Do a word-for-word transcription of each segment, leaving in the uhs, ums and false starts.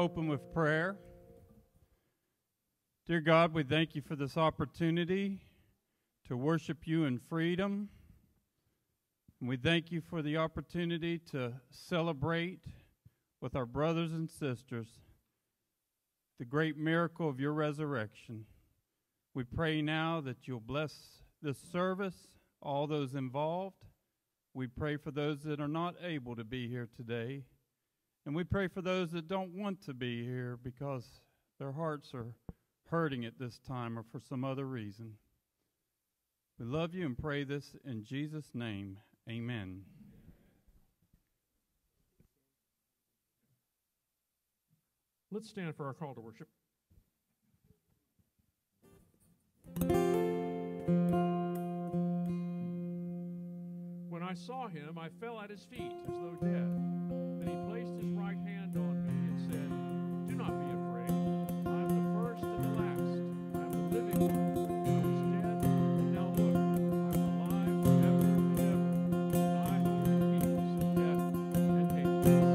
open with prayer. Dear God, we thank you for this opportunity to worship you in freedom. And we thank you for the opportunity to celebrate with our brothers and sisters the great miracle of your resurrection. We pray now that you'll bless this service, all those involved. We pray for those that are not able to be here today. And we pray for those that don't want to be here because their hearts are hurting at this time or for some other reason. We love you and pray this in Jesus' name. Amen. Let's stand for our call to worship. When I saw him, I fell at his feet as though dead. Then he placed his right hand on me and said, "Do not be afraid. I am the first and the last. I am the living one. I was dead, and now look, I am alive forever and ever. And I hold the keys of death and Hades."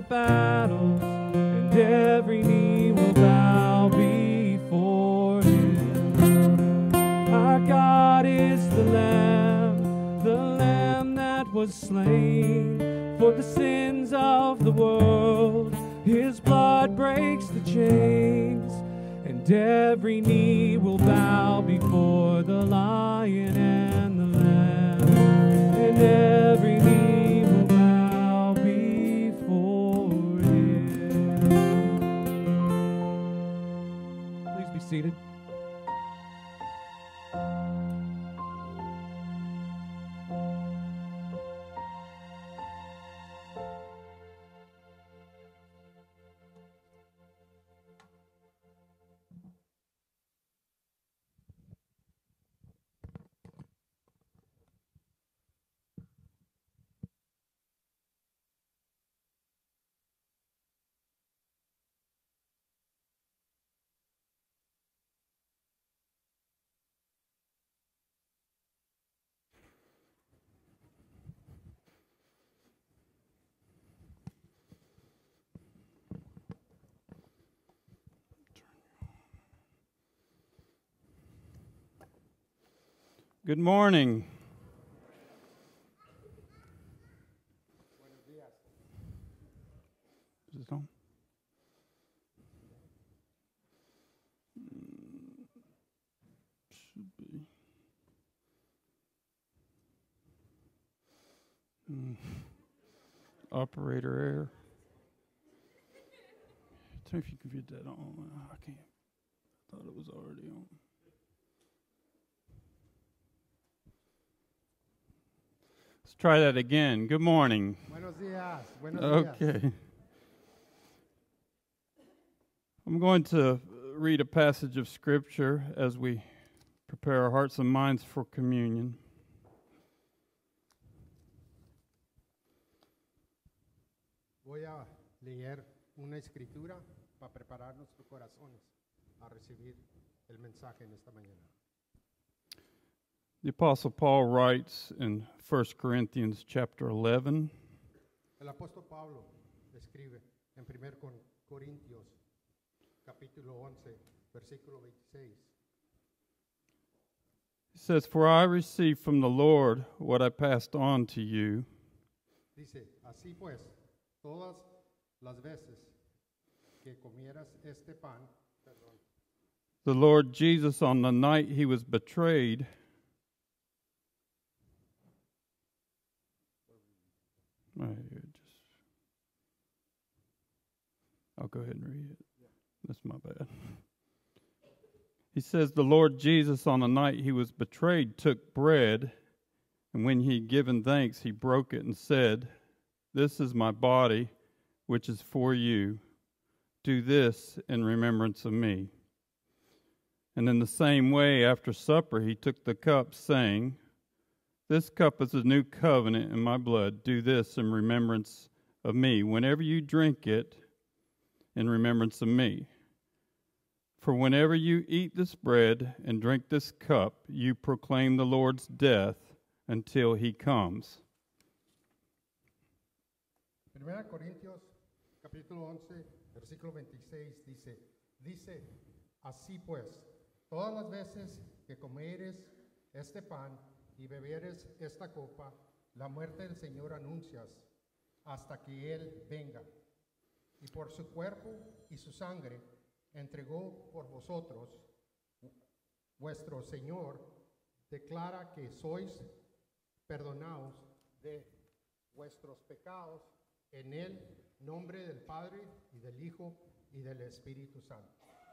battles, and every knee will bow before him. Our God is the Lamb, the Lamb that was slain for the sins of the world. His blood breaks the chains, and every knee will bow before the Lion and the Lamb, and every knee will bow before him. Please be seated. Good morning. Is it on? Mm, Should be. Mm. Operator error. Tell me if you can get that on. I can't. I thought it was already on. Let's try that again. Good morning. Buenos días. Buenos días. Okay. I'm going to read a passage of Scripture as we prepare our hearts and minds for communion. Voy a leer una escritura para preparar nuestros corazones a recibir el mensaje en esta mañana. The Apostle Paul writes in First Corinthians chapter eleven, El apóstol Pablo escribe en Primer Corintios capítulo once, versículo veintiséis. he says, "For I received from the Lord what I passed on to you, Dice, así pues, todas las veces que comieras este pan, perdón, the Lord Jesus on the night he was betrayed." Right here, just, I'll go ahead and read it. That's my bad. He says, "The Lord Jesus, on the night he was betrayed, took bread, and when he had given thanks, he broke it and said, 'This is my body, which is for you. Do this in remembrance of me.' And in the same way, after supper, he took the cup, saying, 'This cup is a new covenant in my blood. Do this in remembrance of me. Whenever you drink it, in remembrance of me. For whenever you eat this bread and drink this cup, you proclaim the Lord's death until he comes.'" Primera Corintios capítulo once, versículo veintiséis dice, dice, así pues, todas las veces que comieres este pan y beberes esta copa, la muerte del Señor anuncias hasta que Él venga. Y por su cuerpo y su sangre entregó por vosotros, vuestro Señor declara que sois perdonados de vuestros pecados en el nombre del Padre y del Hijo y del Espíritu Santo.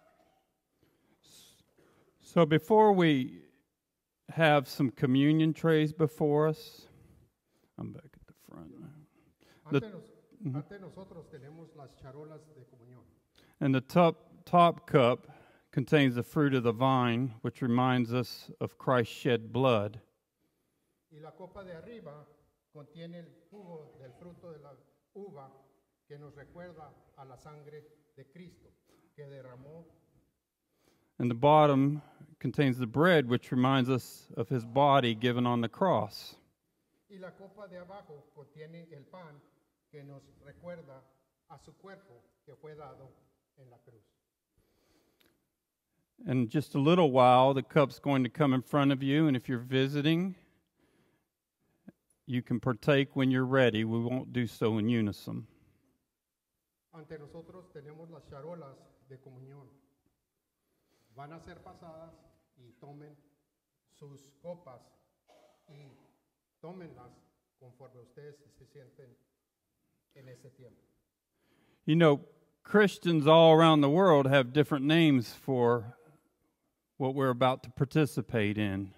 So before we have some communion trays before us, I'm back at the front now. The- Ante, nos- Mhm. ante nosotros tenemos las charolas de comunión. And the top, top cup contains the fruit of the vine, which reminds us of Christ's shed blood. Y la copa de arriba contiene el jugo del fruto de la uva que nos recuerda a la sangre de Cristo que derramó. And the bottom contains the bread, which reminds us of his body given on the cross. Y la copa de abajo contiene el pan que nos recuerda a su cuerpo que fue dado en la cruz. In just a little while, the cup's going to come in front of you, and if you're visiting, you can partake when you're ready. We won't do so in unison. Ante nosotros tenemos las charolas de comunión. Van a ser pasadas y tomen sus copas y tómenlas conforme ustedes se sienten en ese tiempo. You know, Christians all around the world have different names for what we're about to participate in.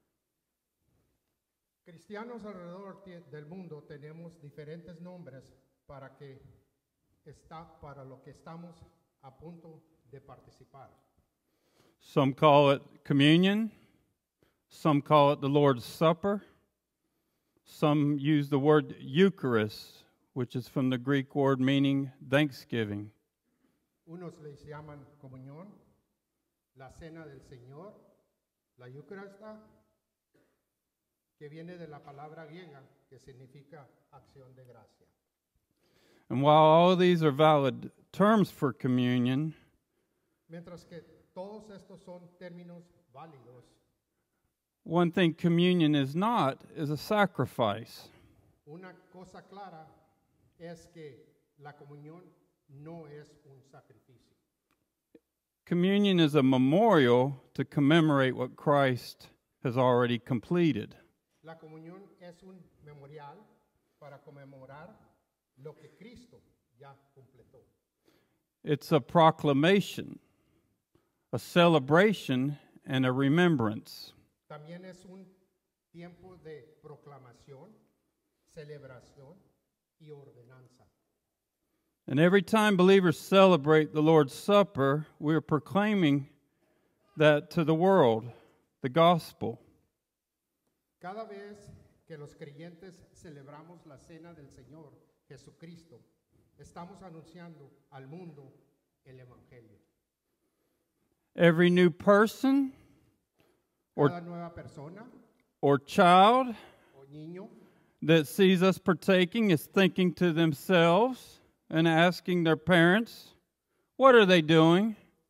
Cristianos alrededor tie- del mundo tenemos diferentes nombres para que está para lo que estamos a punto de participar. Some call it communion. Some call it the Lord's Supper. Some use the word Eucharist, which is from the Greek word meaning thanksgiving. Unos les llaman comunión, la cena del Señor, la Eucaristía, que viene de la palabra griega que significa acción de gracia. And while all of these are valid terms for communion, Mientras que todos estos son términos válidos, one thing communion is not is a sacrifice. una cosa clara es que la comunión no es un sacrificio. Communion is a memorial to commemorate what Christ has already completed. La comunión es un memorial para conmemorar lo que Cristo ya completó. It's a proclamation, a celebration, and a remembrance. También es un tiempo de proclamación, celebración y ordenanza. And every time believers celebrate the Lord's Supper, we're proclaiming that to the world, the gospel. Cada vez que los creyentes celebramos la cena del Señor Jesucristo, estamos anunciando al mundo el Evangelio. Every new person or, Cada nueva persona or child o niño that sees us partaking is thinking to themselves and asking their parents, what are they doing?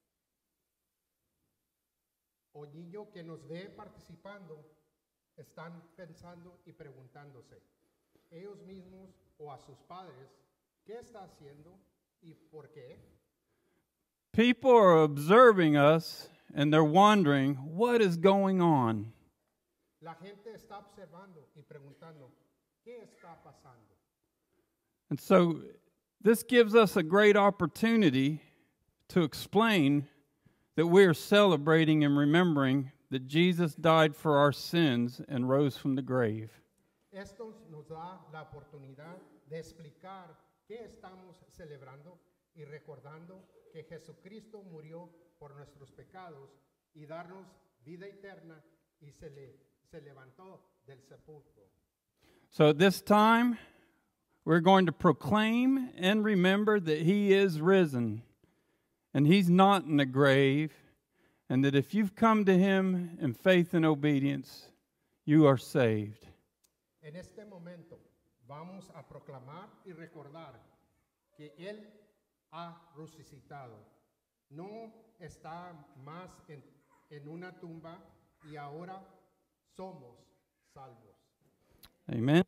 o niño que nos ve participando están pensando y preguntándose, ellos mismos o a sus padres, ¿qué está haciendo y por qué? People are observing us and they're wondering, what is going on? La gente está observando y preguntando, ¿qué está pasando? And so this gives us a great opportunity to explain that we are celebrating and remembering that Jesus died for our sins and rose from the grave. Esto nos da la oportunidad de explicar qué estamos celebrando y recordando que Jesucristo murió por nuestros pecados y darnos vida eterna y se, le, se levantó del sepulcro. So at this time, we're going to proclaim and remember that He is risen and He's not in the grave, and that if you've come to Him in faith and obedience, you are saved. En este momento vamos a proclamar y recordar que Él ha resucitado. No está más en, en una tumba y ahora somos salvos. Amen.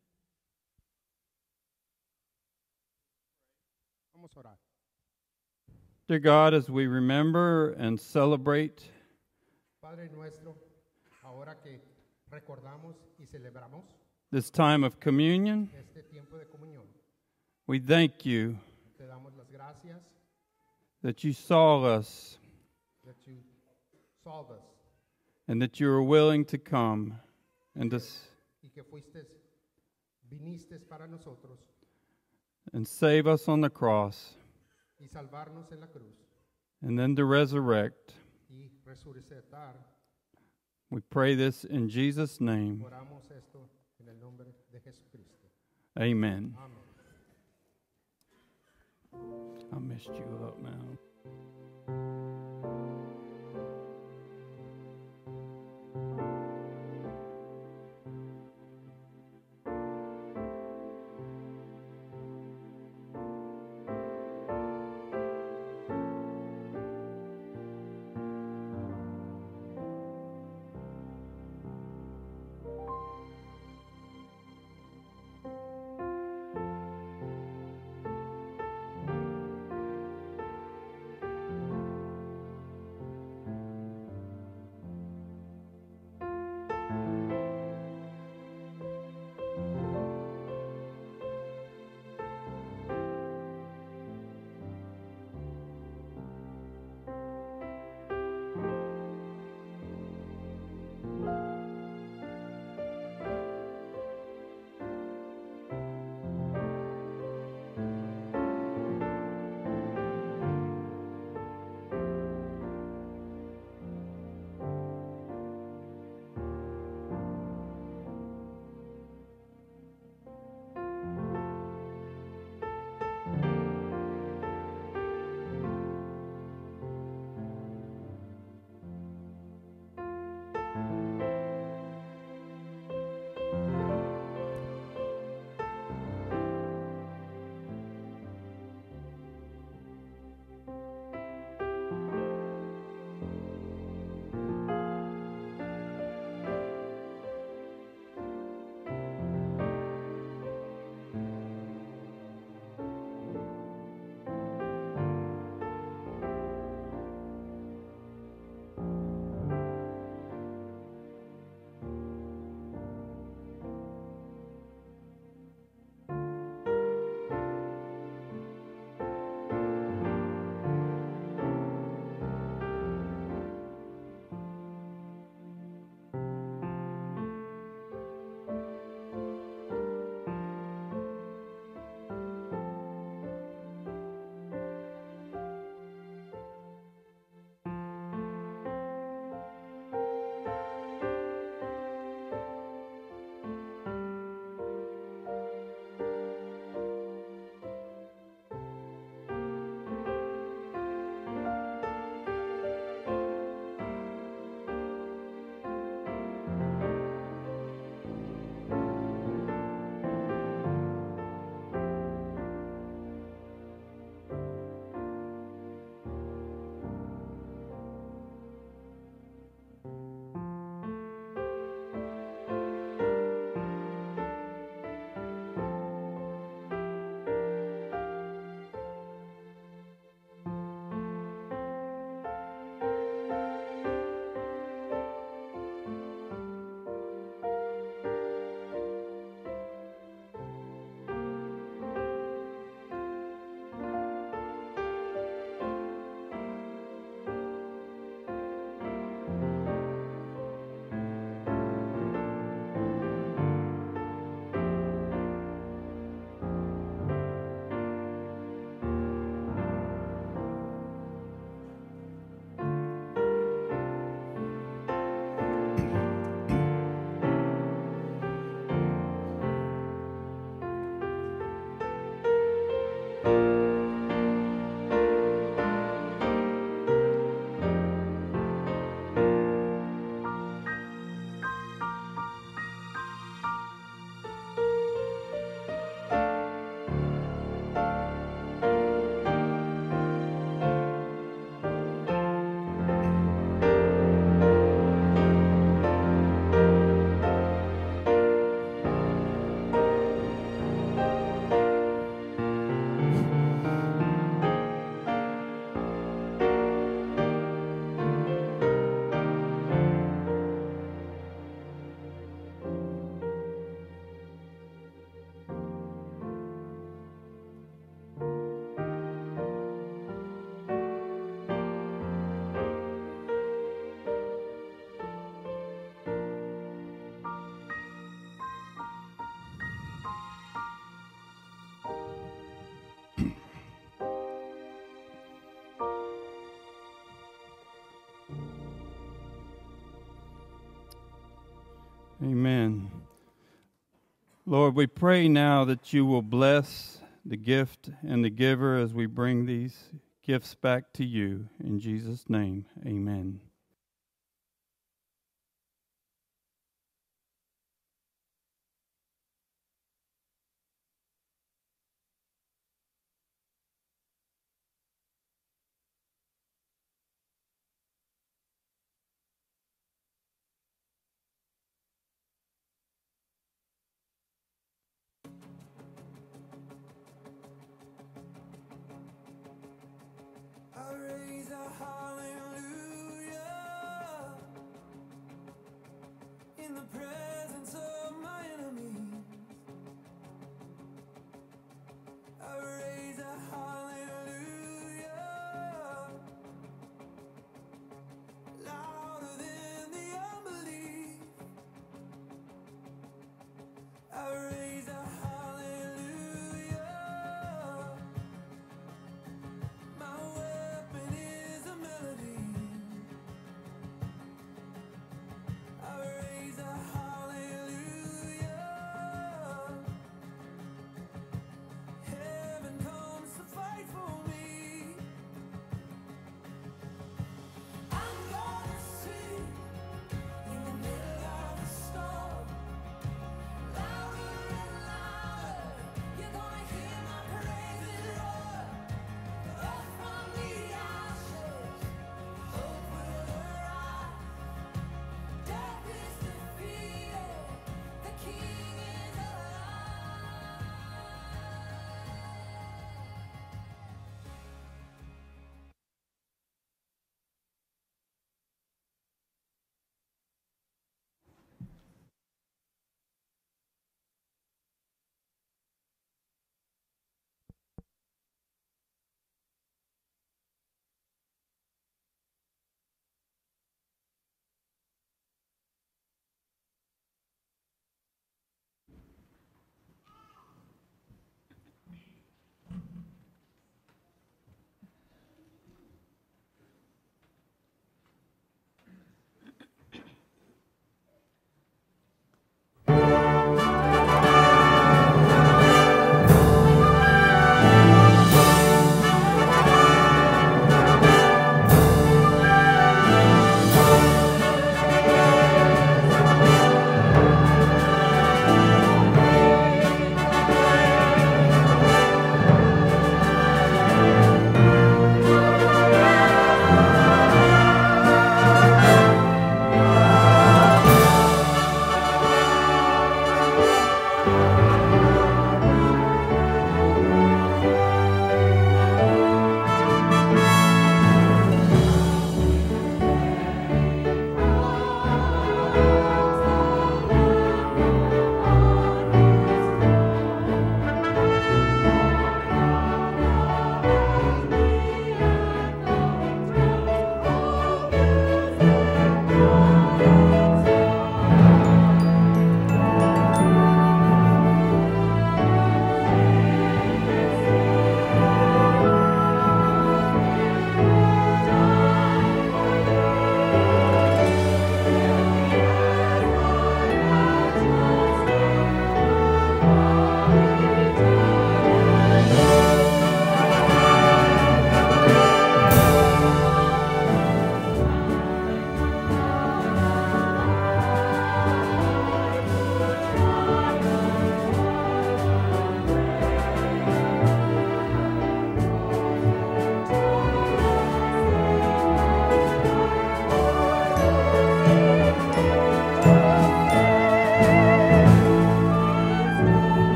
Vamos a orar. Dear God, as we remember and celebrate Padre nuestro, ahora que recordamos y celebramos this time of communion, este tiempo de comunión, we thank you te damos las gracias that you saw us that you solve us and that you are willing to come and to, s- y que fuiste, viniste para nosotros and save us on the cross y salvarnos en la cruz and then to resurrect. y resucitar. We pray this in Jesus' name. Oramos esto en el nombre de Jesucristo. Amen. Amén. I messed you up, man. Amen. Lord, we pray now that you will bless the gift and the giver as we bring these gifts back to you. In Jesus' name, amen. I raise a hallelujah in the presence of my enemies. I raise a hallelujah louder than the unbelief. I raise a hallelujah. My weapon is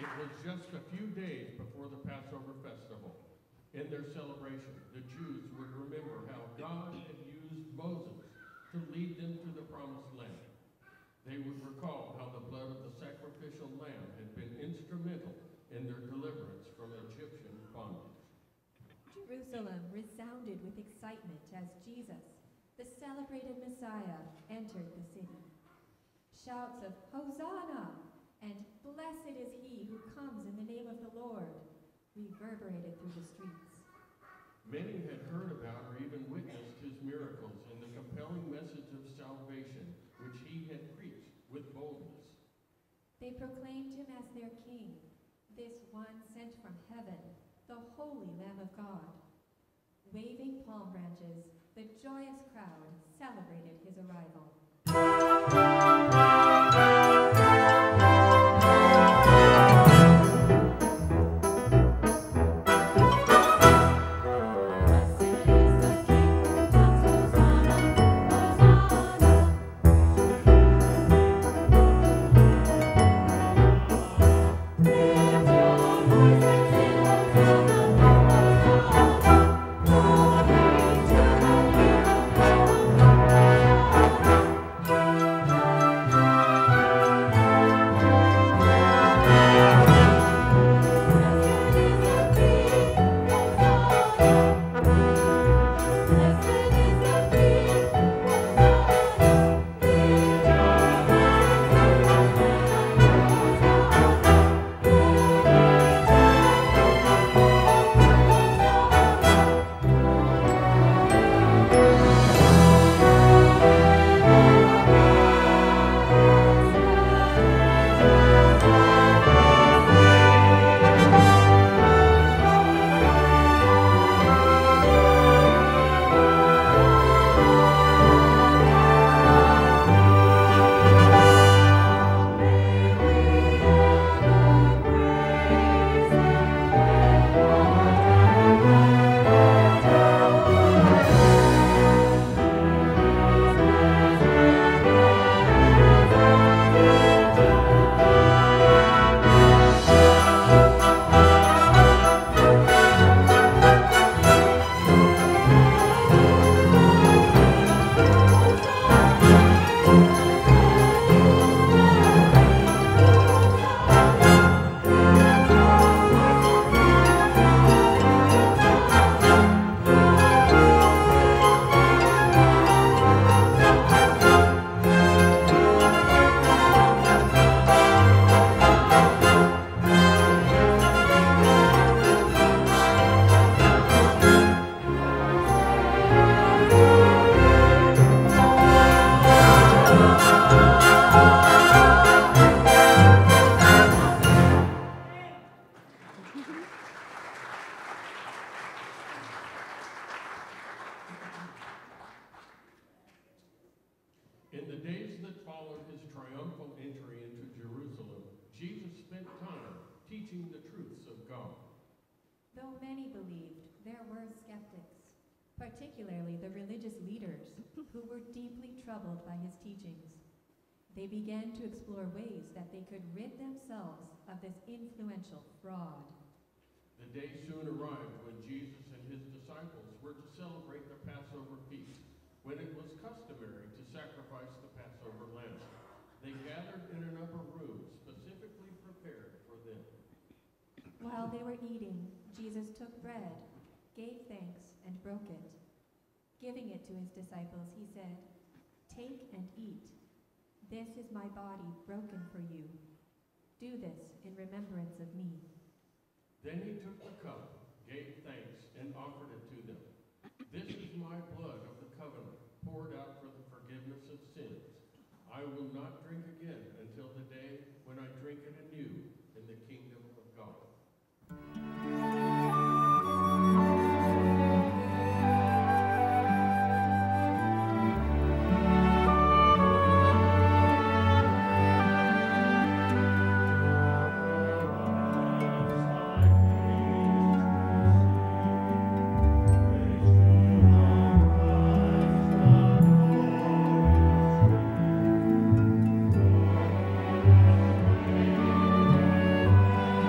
It was just a few days before the Passover festival. In their celebration, the Jews would remember how God had used Moses to lead them to the promised land. They would recall how the blood of the sacrificial lamb had been instrumental in their deliverance from Egyptian bondage. Jerusalem resounded with excitement as Jesus, the celebrated Messiah, entered the city. Shouts of Hosanna and Blessed is he who comes in the name of the Lord reverberated through the streets. Many had heard about or even witnessed his miracles and the compelling message of salvation which he had preached with boldness. They proclaimed him as their king, this one sent from heaven, the holy Lamb of God. Waving palm branches, the joyous crowd celebrated his arrival. In the days that followed his triumphal entry into Jerusalem, Jesus spent time teaching the truths of God. Though many believed, there were skeptics, particularly the religious leaders, who were deeply troubled by his teachings. They began to explore ways that they could rid themselves of this influential fraud. The day soon arrived when Jesus and his disciples were to celebrate the Passover feast, when it was customary to sacrifice the Passover lamb. They gathered in an upper room specifically prepared for them. While they were eating, Jesus took bread, gave thanks, and broke it. Giving it to his disciples, he said, "Take and eat. This is my body broken for you. Do this in remembrance of me." Then he took the cup, gave thanks, and offered it to them. "This is my blood of the covenant, poured out for the forgiveness of sins. I will not drink again until the day when I drink it anew in the kingdom of God." Thank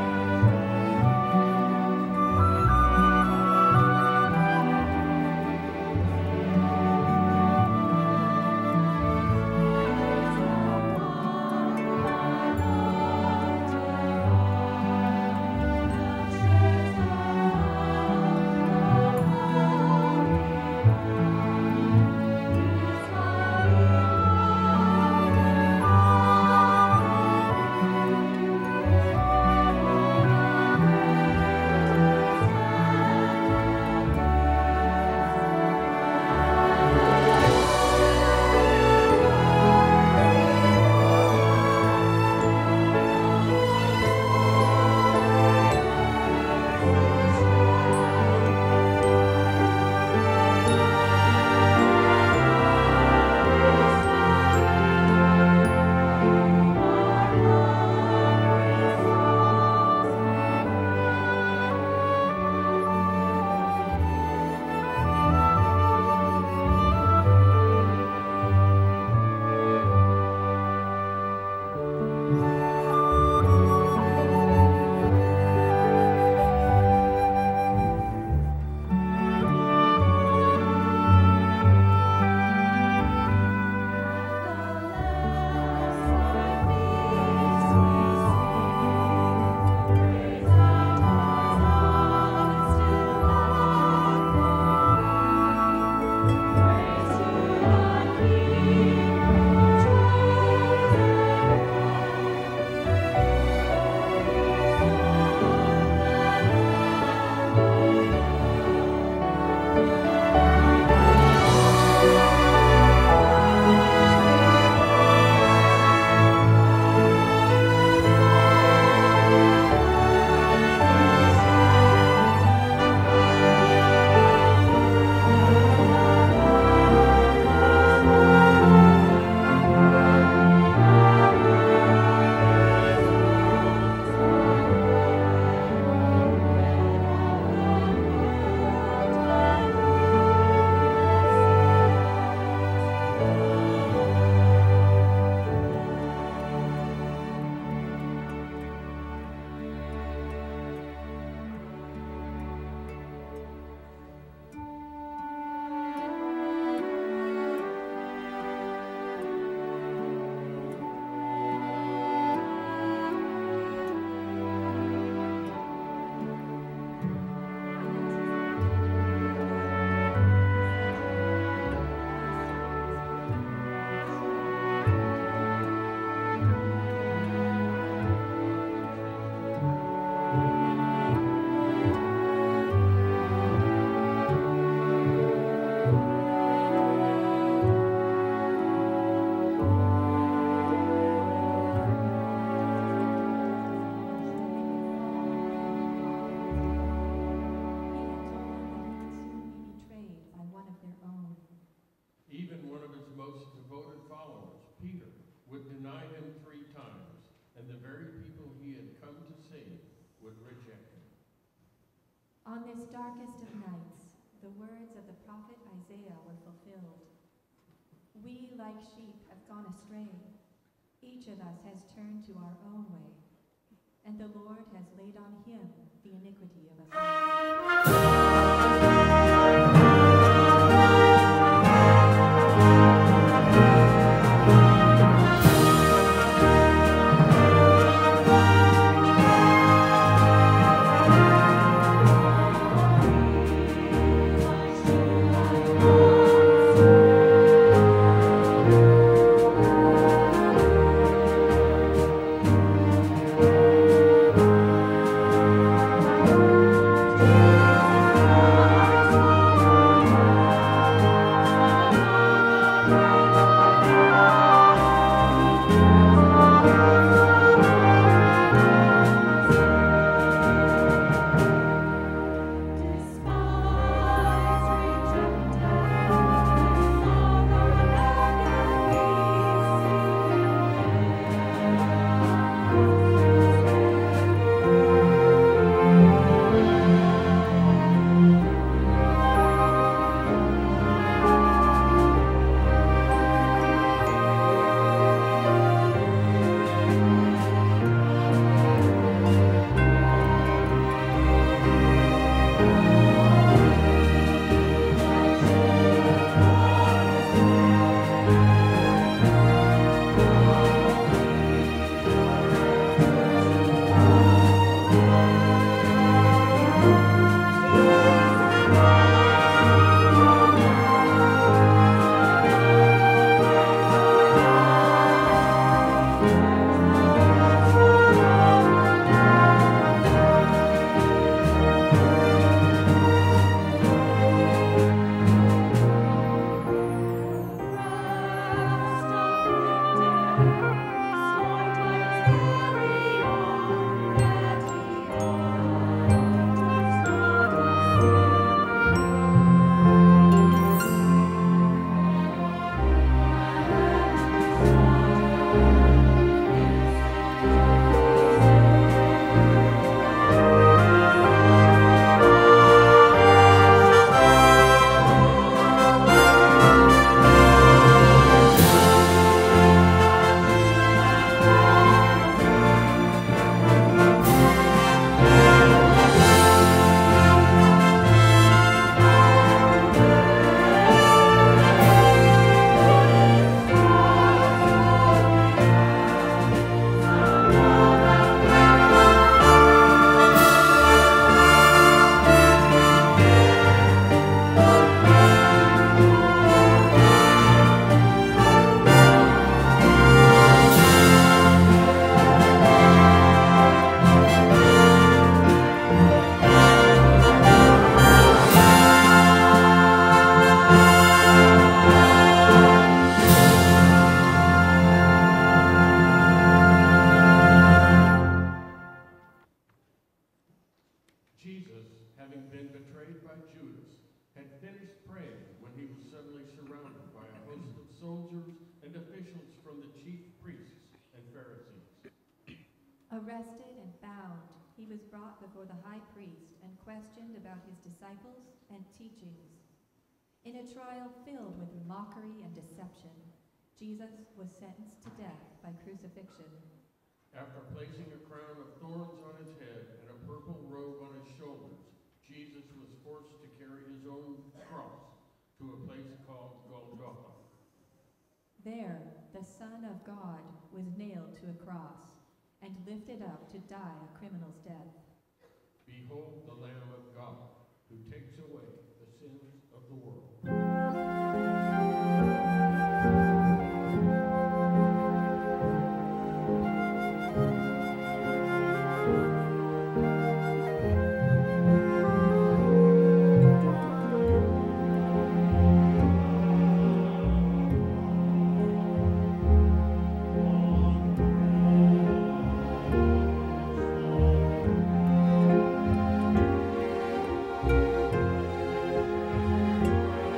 deny him three times, and the very people he had come to save would reject him. On this darkest of nights, the words of the prophet Isaiah were fulfilled. We, like sheep, have gone astray. Each of us has turned to our own way, and the Lord has laid on him the iniquity of us all. Arrested and bound, he was brought before the high priest and questioned about his disciples and teachings. In a trial filled with mockery and deception, Jesus was sentenced to death by crucifixion. After placing a crown of thorns on his head and a purple robe on his shoulders, Jesus was forced to carry his own cross to a place called Golgotha. There, the Son of God was nailed to a cross and lifted up to die a criminal's death. Behold the Lamb of God, who takes away the sins of the world. Thank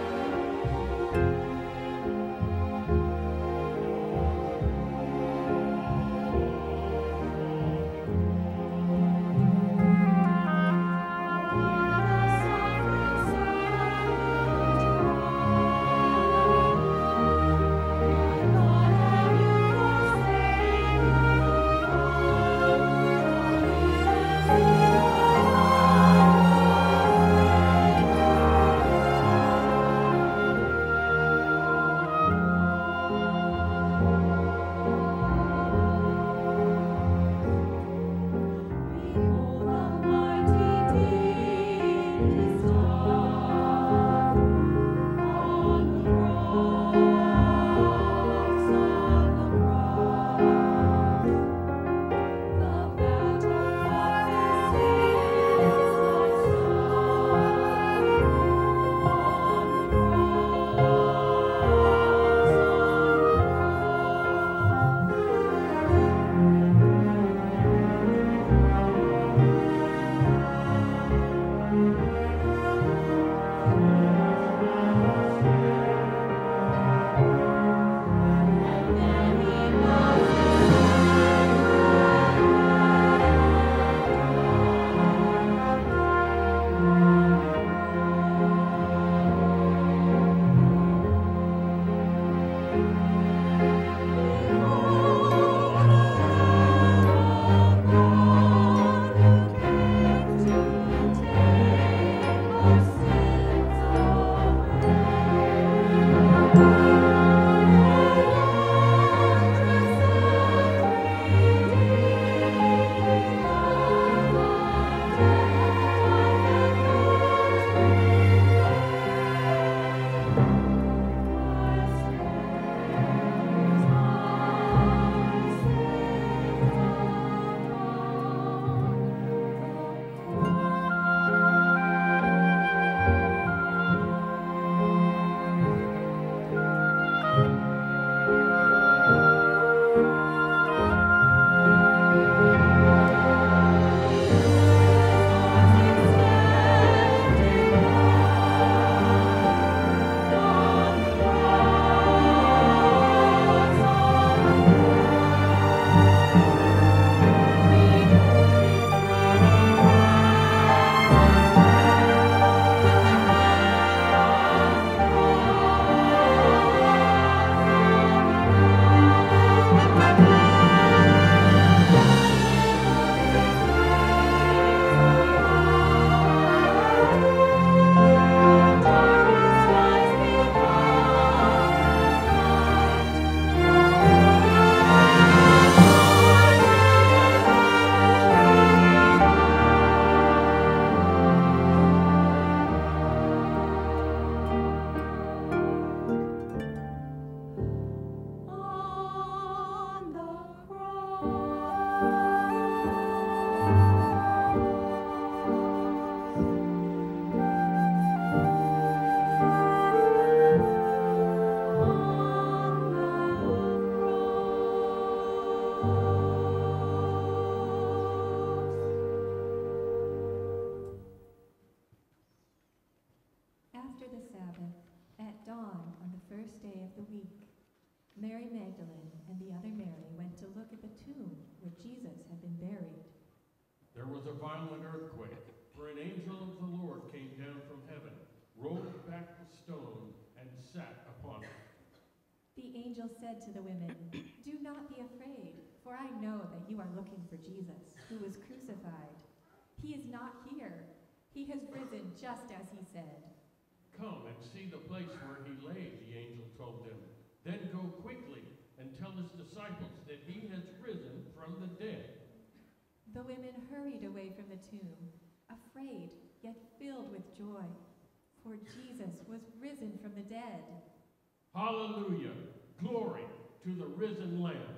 Mary Magdalene and the other Mary went to look at the tomb where Jesus had been buried. There was a violent earthquake, for an angel of the Lord came down from heaven, rolled back the stone, and sat upon it. The angel said to the women, "Do not be afraid, for I know that you are looking for Jesus, who was crucified. He is not here. He has risen just as he said." Come and see the place where he lay, the angel told them. Then go quickly and tell his disciples that he has risen from the dead. The women hurried away from the tomb, afraid yet filled with joy, for Jesus was risen from the dead. Hallelujah! Glory to the risen Lamb.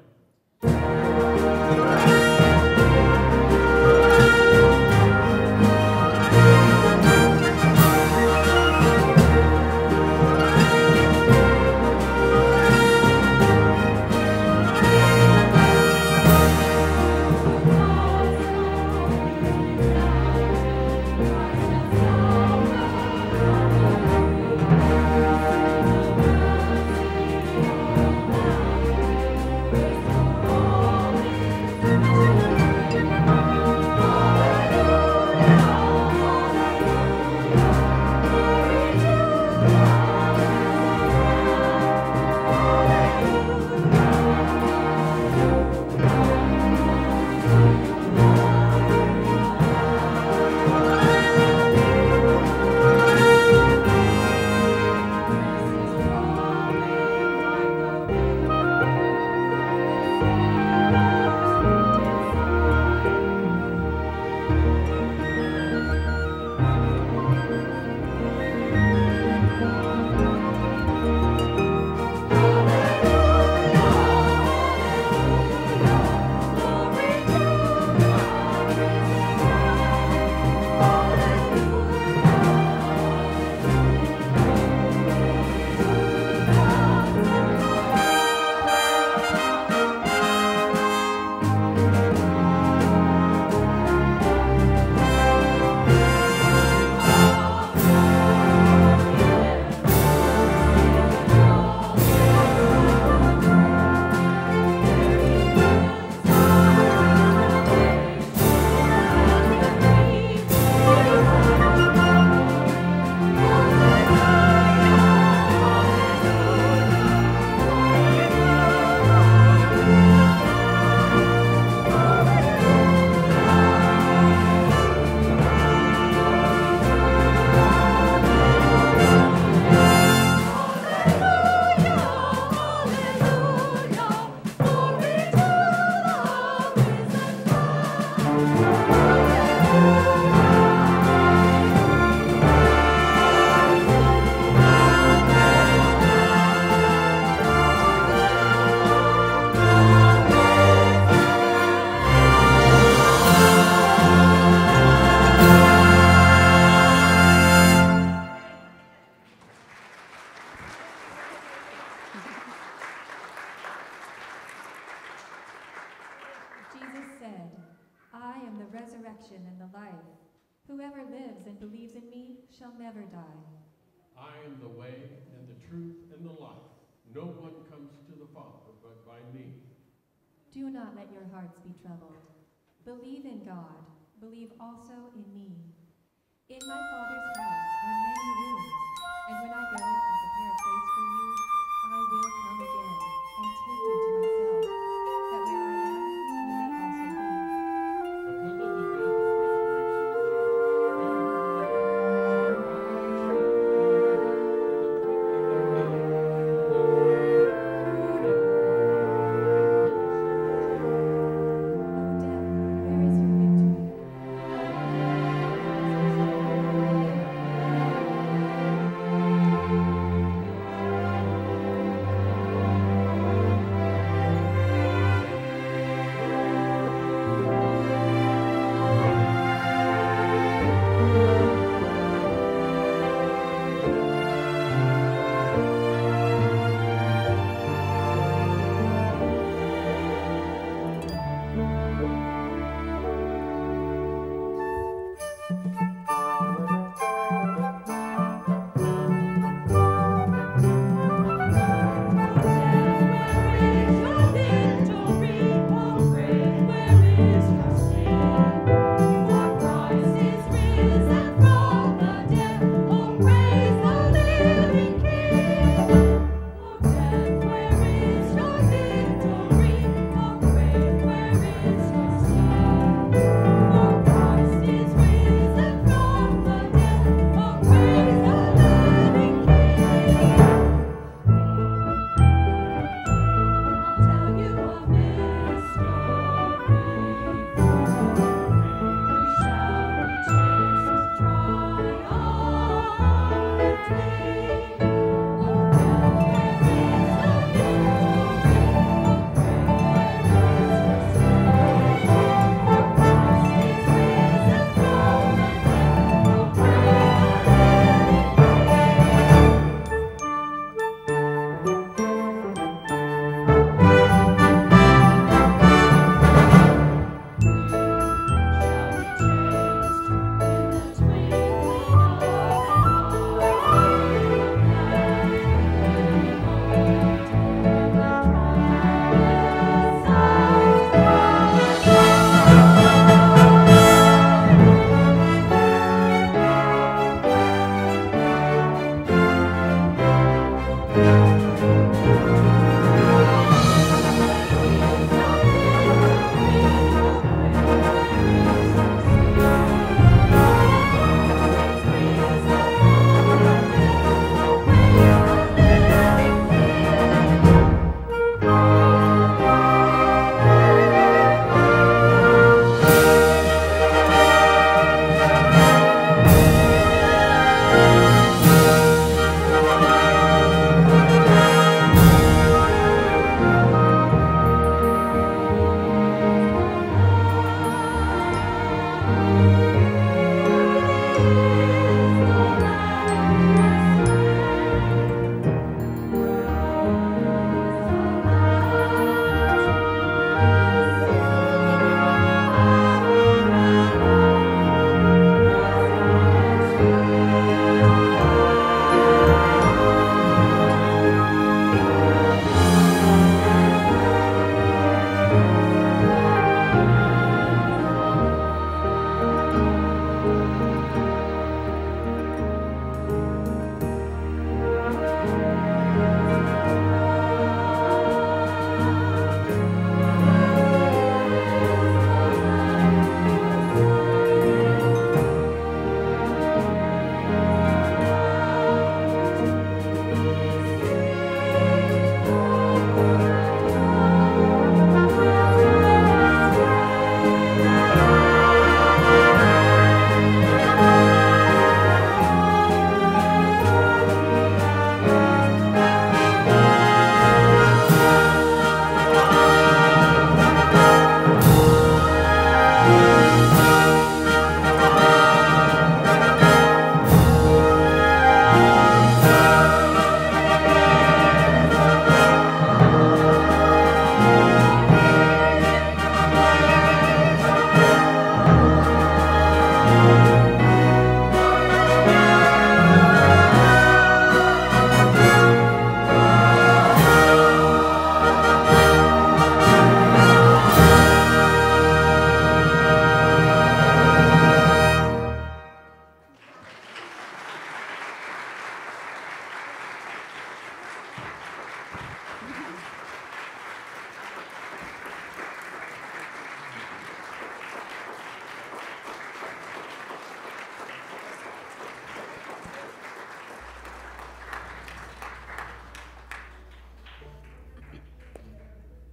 Whoever lives and believes in me shall never die. I am the way and the truth and the life. No one comes to the Father but by me. Do not let your hearts be troubled. Believe in God. Believe also in me. In my Father's house are many rooms, and when I go and prepare a place for you, I will come again and take you to myself, that where I am, you may also be. Because of the death and resurrection of Jesus, we who believe O death, where is your victory? O death, where is your sting?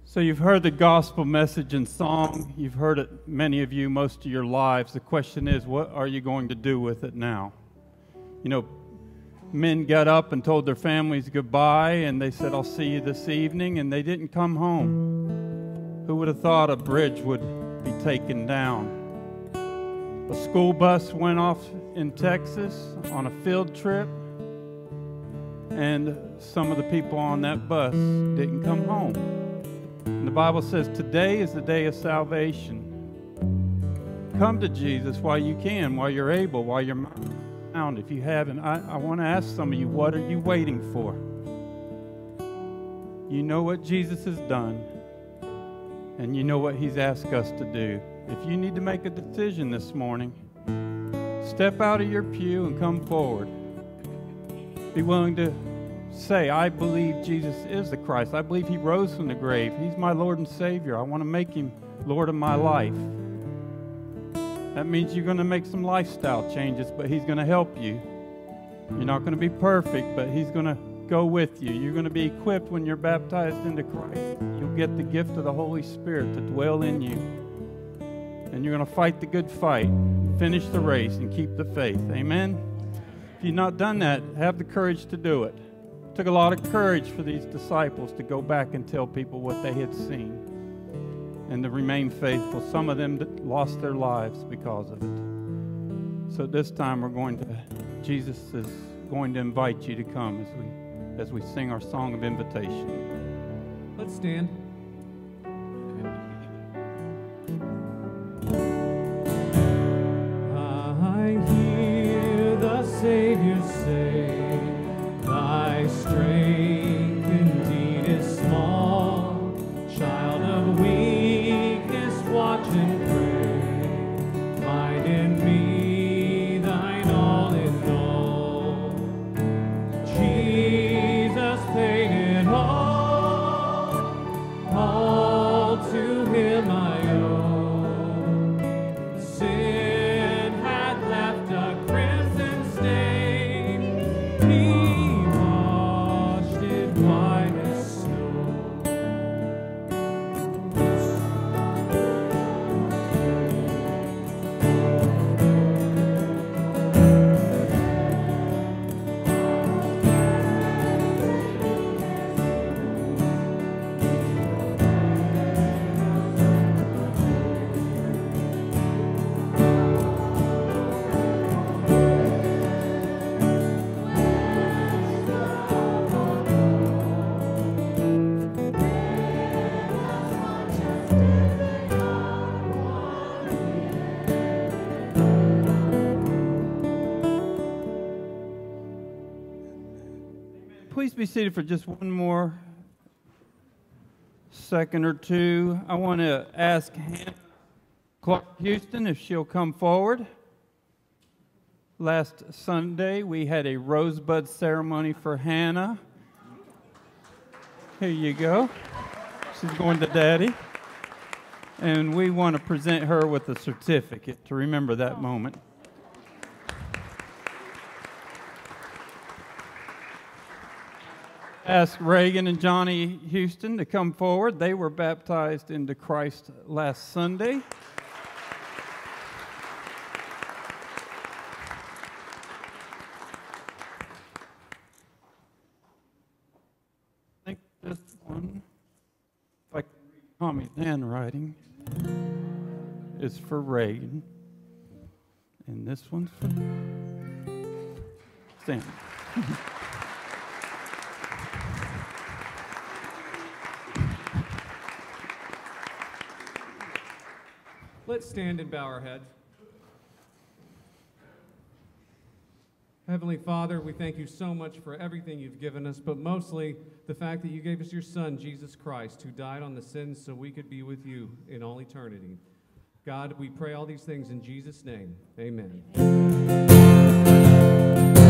So you've heard the gospel message and song. You've heard it, many of you, most of your lives. The question is, what are you going to do with it now? You know, men got up and told their families goodbye, and they said, I'll see you this evening, and they didn't come home. Who would have thought a bridge would be taken down? A school bus went off in Texas on a field trip, and some of the people on that bus didn't come home. And the Bible says today is the day of salvation. Come to Jesus while you can, while you're able, while you're found. If you haven't, I, I want to ask some of you, what are you waiting for? You know what Jesus has done, and you know what he's asked us to do. If you need to make a decision this morning, step out of your pew and come forward. Be willing to say, I believe Jesus is the Christ. I believe he rose from the grave. He's my Lord and Savior. I want to make him Lord of my life. That means you're going to make some lifestyle changes, but he's going to help you. You're not going to be perfect, but he's going to go with you. You're going to be equipped when you're baptized into Christ. You'll get the gift of the Holy Spirit to dwell in you. And you're going to fight the good fight, finish the race, and keep the faith. Amen? If you've not done that, have the courage to do it. It took a lot of courage for these disciples to go back and tell people what they had seen and to remain faithful. Some of them lost their lives because of it. So this time we're going to, Jesus is going to invite you to come as we, as we sing our song of invitation. Let's stand. I hear the Savior say, thy strength indeed is small. Child of weakness, watch and pray. Find in me thine all in all. Jesus paid it all. All to him I owe. Sin had left a crimson stain. He washed it white as snow. Please be seated for just one more second or two. I want to ask Hannah Clark Houston if she'll come forward. Last Sunday, we had a rosebud ceremony for Hannah. Here you go. She's going to Daddy. And we want to present her with a certificate to remember that moment. Ask Reagan and Johnny Houston to come forward. They were baptized into Christ last Sunday. I think this one, if I can read Tommy's handwriting, is for Reagan. And this one's for Sam. Let's stand and bow our heads. Heavenly Father, we thank you so much for everything you've given us, but mostly the fact that you gave us your Son, Jesus Christ, who died on the sins so we could be with you in all eternity. God, we pray all these things in Jesus' name. Amen.